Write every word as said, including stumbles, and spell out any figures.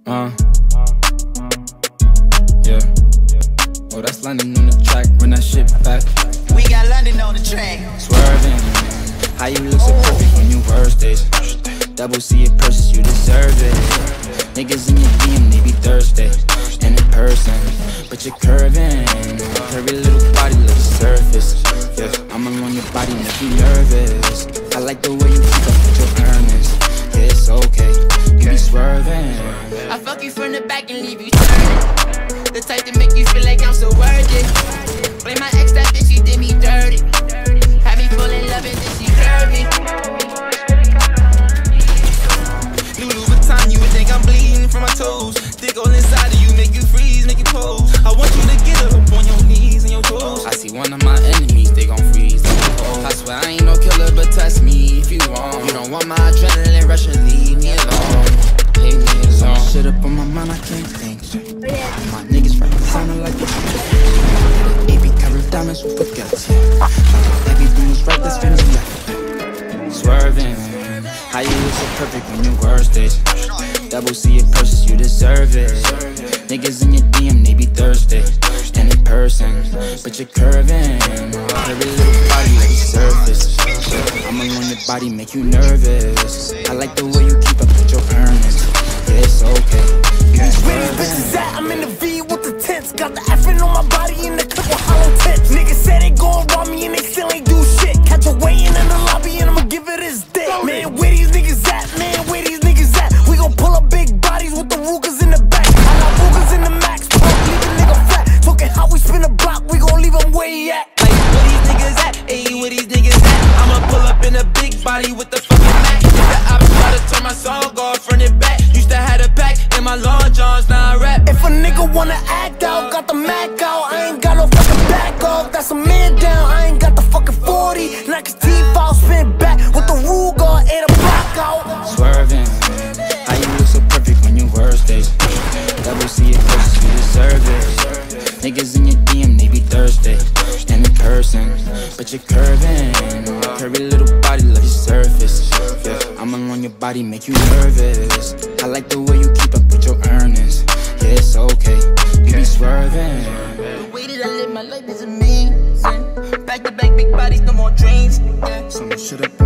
Uh, yeah. Oh, that's London on the track. Run that shit back. We got London on the track. Swervin, how you look so perfect when you worst days. Double C it purchase, you deserve it. Niggas in your D M, they be thirsty. And in person, but you're curving. Curvy little body, look the surface. Yeah, I'm along your body, make you nervous. I like the way you keep up with your earnings. Yeah, it's okay, you be swerving. I fuck you from the back and leave you turning. The type to make you feel like I'm so worth it. Blame my ex, that bitch, she did me dirty. Had me full in love and then she curved me. Louis Vuitton, you would think I'm bleeding from my toes. Dick all inside of you, make you freeze, make you pose. I want you to get up on your knees and your toes. I see one of my enemies, they gon' freeze. I swear I ain't no killer, but test me if you want. You don't want my adrenaline rush and leave me alone. Leave me alone. Some shit up on my mind, I can't think. My niggas right sounding like a A B covered diamonds with baguettes. Everything is right, that's family life. Swerving, how you look so perfect when you worst days. Double C it purchase, you deserve it. Niggas in your D M, they be thirsty. And in person, but you're curving. Every little body like the surface. I'm along your body, make you nervous. I like the way you keep up with your earnings. Yeah, it's okay, you be swerving. Where these bitches at? I'm in the V with the tents. Got the effing on my body in the clip with hollow tips. Niggas said they gon' rob me and they still ain't do shit. Catch a way in in the lobby and I'ma give it his dick. Man, where these niggas at? Man, where these niggas at? We gon' pull up big bodies with the Rugers in the back. I got Rugers in the max, bro, leave a nigga flat. Talking how we spin a block, we gon' leave him where he at. Like, where these niggas at? Ayy, where these niggas at? I'ma pull up in a big body with the fucking Mac. The ops try to turn my song off, run it back. Used to have a pack in my long johns, now I rap. If a nigga wanna act out, got the Mac out. I ain't got no fucking back off, that's a man down. I ain't got the fucking forty, knock his teeth out, spin back with the Ruger and a block out. Swerving, how you look so perfect when you worst days. Double C it purchase, you deserve it. Niggas in your D M, they be thirsty. And in person, but you're curving. Curvy little body, love your surface. Yeah, I'm along your body, make you nervous. I like the way you keep up with your earnings. Yeah, it's okay, you be swerving. The way that I live my life is amazing. Back to back, big bodies, no more dreams. Yeah. Someone should've